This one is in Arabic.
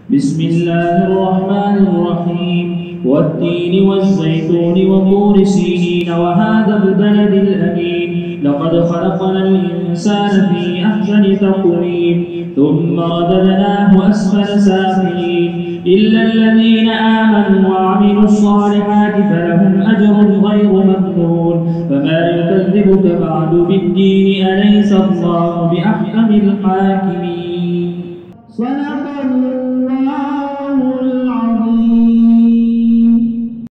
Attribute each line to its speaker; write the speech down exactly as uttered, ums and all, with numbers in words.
Speaker 1: بسم الله الرحمن الرحيم والتين والزيتون وطور سينين وهذا البلد الأمين لقد خلقنا الإنسان في أحسن تقويم ثم رددناه أسفل سافلين إلا الذين آمنوا وعملوا الصالحات فلهم أجر غير ممنون فما يكذبك بعد بالدين أليس الله بأحكم الحاكمين. صدق الله.